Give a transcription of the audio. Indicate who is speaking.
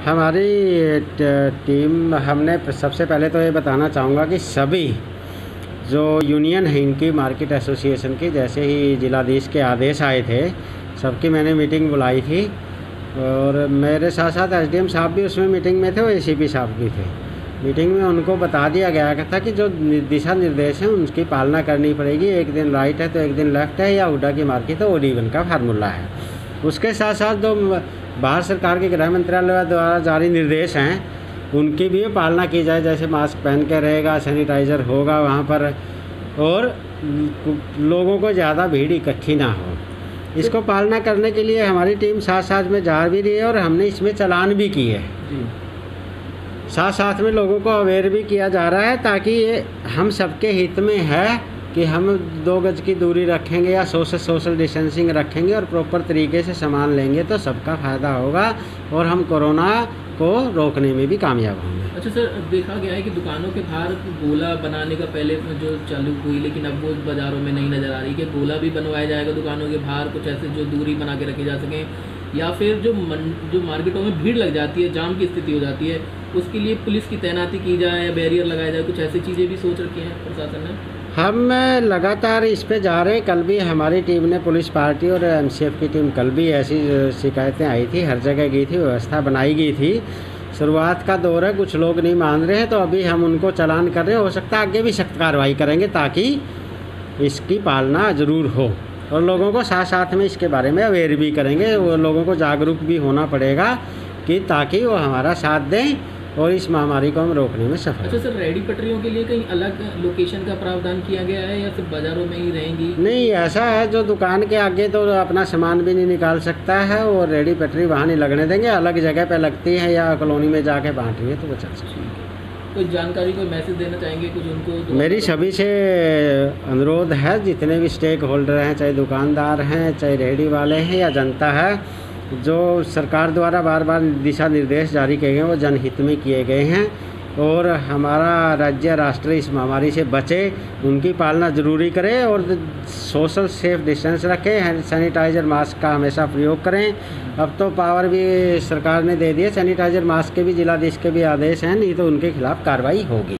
Speaker 1: हमारी टीम हमने सबसे पहले तो ये बताना चाहूँगा कि सभी जो यूनियन है इनकी मार्केट एसोसिएशन की, जैसे ही जिलाधीश के आदेश आए थे सबकी मैंने मीटिंग बुलाई थी और मेरे साथ साथ एसडीएम साहब भी उसमें मीटिंग में थे और एसीपी साहब भी थे। मीटिंग में उनको बता दिया गया था कि जो दिशा निर्देश हैं उनकी पालना करनी पड़ेगी। एक दिन राइट है तो एक दिन लेफ्ट है, या हुड्डा की मार्केट तो ओड का फार्मूला है। उसके साथ साथ जो भारत सरकार के गृह मंत्रालय द्वारा जारी निर्देश हैं उनकी भी पालना की जाए, जैसे मास्क पहन के रहेगा, सैनिटाइज़र होगा वहाँ पर, और लोगों को ज़्यादा भीड़ इकट्ठी ना हो। इसको पालना करने के लिए हमारी टीम साथ साथ में जा भी रही है और हमने इसमें चालान भी किए हैं। साथ साथ में लोगों को अवेयर भी किया जा रहा है, ताकि ये हम सबके हित में है कि हम 2 गज की दूरी रखेंगे या सोशल डिस्टेंसिंग रखेंगे और प्रॉपर तरीके से सामान लेंगे तो सबका फ़ायदा होगा और हम कोरोना को रोकने में भी कामयाब होंगे।
Speaker 2: अच्छा सर, देखा गया है कि दुकानों के बाहर गोला बनाने का पहले जो चालू हुई, लेकिन अब वो बाज़ारों में नहीं नज़र आ रही कि गोला भी बनवाया जाएगा दुकानों के बाहर, कुछ ऐसे जो दूरी बना के रखी जा सकें, या फिर जो मार्केटों में भीड़ लग जाती है, जाम की स्थिति हो जाती है, उसके लिए पुलिस की तैनाती की जाए या बैरियर लगाया जाए, कुछ ऐसी चीज़ें भी सोच रखी हैं प्रशासन ने?
Speaker 1: हम लगातार इस पे जा रहे हैं। कल भी हमारी टीम ने, पुलिस पार्टी और एमसीएफ की टीम, कल भी ऐसी शिकायतें आई थी, हर जगह गई थी, व्यवस्था बनाई गई थी। शुरुआत का दौर है, कुछ लोग नहीं मान रहे हैं तो अभी हम उनको चालान कर रहे हैं। हो सकता है आगे भी सख्त कार्रवाई करेंगे ताकि इसकी पालना ज़रूर हो, और लोगों को साथ साथ में इसके बारे में अवेयर भी करेंगे। वो लोगों को जागरूक भी होना पड़ेगा कि ताकि वो हमारा साथ दें और इस महामारी को हम रोकने में सफल।
Speaker 2: अच्छा सर, रेडी पटरियों के लिए कहीं अलग लोकेशन का प्रावधान किया गया है या सिर्फ बाज़ारों में ही रहेंगी?
Speaker 1: नहीं, ऐसा है, जो दुकान के आगे तो अपना सामान भी नहीं निकाल सकता है और रेडी पटरी वहाँ नहीं लगने देंगे, अलग जगह पे लगती है या कॉलोनी में जाके बांट रही है तो वो चल सकती है।
Speaker 2: कोई जानकारी, कोई मैसेज देना चाहेंगे कुछ उनको?
Speaker 1: मेरी सभी से अनुरोध है, जितने भी स्टेक होल्डर हैं, चाहे दुकानदार हैं, चाहे रेहड़ी वाले हैं या जनता है, जो सरकार द्वारा बार बार दिशा निर्देश जारी किए गए हैं वो जनहित में किए गए हैं और हमारा राज्य राष्ट्र इस महामारी से बचे, उनकी पालना ज़रूरी करें और सोशल सेफ डिस्टेंस रखें, सैनिटाइज़र मास्क का हमेशा प्रयोग करें। अब तो पावर भी सरकार ने दे दिया, सैनिटाइज़र मास्क के भी जिलाधीश के भी आदेश हैं, नहीं तो उनके खिलाफ़ कार्रवाई होगी।